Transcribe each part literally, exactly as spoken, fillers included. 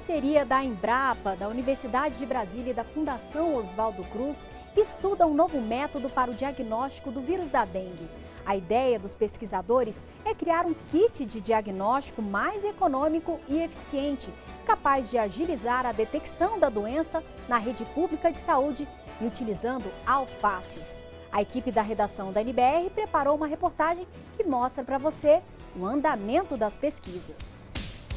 parceria da Embrapa, da Universidade de Brasília e da Fundação Oswaldo Cruz, estuda um novo método para o diagnóstico do vírus da dengue. A ideia dos pesquisadores é criar um kit de diagnóstico mais econômico e eficiente, capaz de agilizar a detecção da doença na rede pública de saúde e utilizando alfaces. A equipe da redação da N B R preparou uma reportagem que mostra para você o andamento das pesquisas.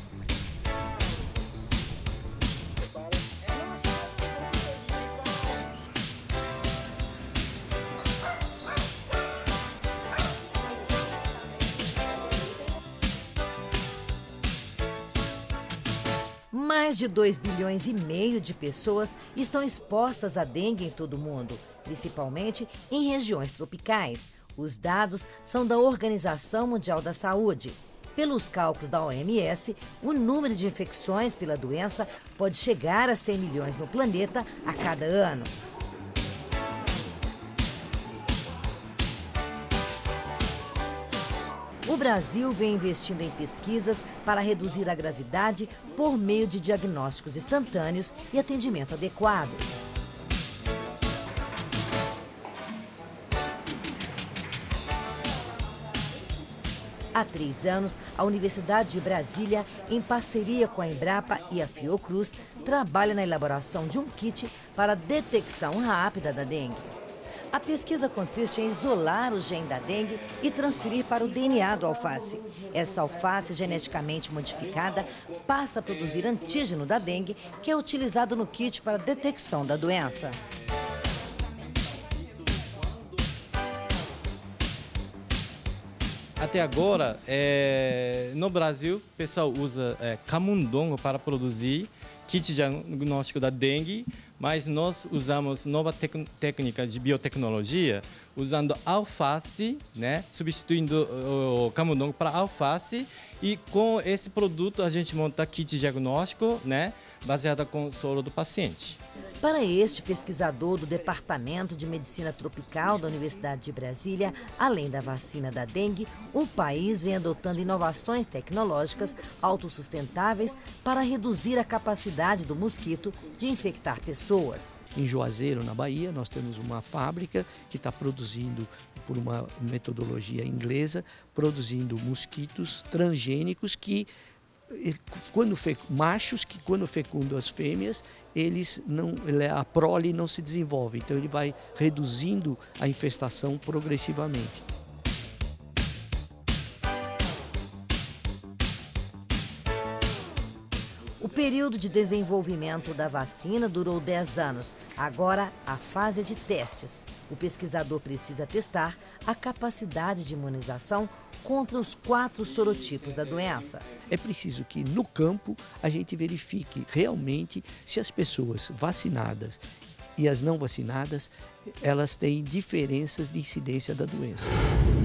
Mais de dois bilhões e meio de pessoas estão expostas à dengue em todo o mundo, principalmente em regiões tropicais. Os dados são da Organização Mundial da Saúde. Pelos cálculos da O M S, o número de infecções pela doença pode chegar a cem milhões no planeta a cada ano. O Brasil vem investindo em pesquisas para reduzir a gravidade por meio de diagnósticos instantâneos e atendimento adequado. Há três anos, a Universidade de Brasília, em parceria com a Embrapa e a Fiocruz, trabalha na elaboração de um kit para a detecção rápida da dengue. A pesquisa consiste em isolar o gene da dengue e transferir para o D N A do alface. Essa alface geneticamente modificada passa a produzir antígeno da dengue, que é utilizado no kit para a detecção da doença. Até agora, é, no Brasil, o pessoal usa é, camundongo para produzir kit diagnóstico da dengue, mas nós usamos nova tec técnica de biotecnologia, usando alface, né, substituindo o camundongo para alface, e com esse produto a gente monta kit diagnóstico, né, baseado com o soro do paciente. Para este pesquisador do Departamento de Medicina Tropical da Universidade de Brasília, além da vacina da dengue, o país vem adotando inovações tecnológicas autossustentáveis para reduzir a capacidade do mosquito de infectar pessoas. Em Juazeiro, na Bahia, nós temos uma fábrica que está produzindo, por uma metodologia inglesa, produzindo mosquitos transgênicos que Quando fe... machos que quando fecundam as fêmeas, eles não, a prole não se desenvolve, então ele vai reduzindo a infestação progressivamente. O período de desenvolvimento da vacina durou dez anos. Agora, a fase é de testes. O pesquisador precisa testar a capacidade de imunização contra os quatro sorotipos da doença. É preciso que no campo a gente verifique realmente se as pessoas vacinadas e as não vacinadas, elas têm diferenças de incidência da doença.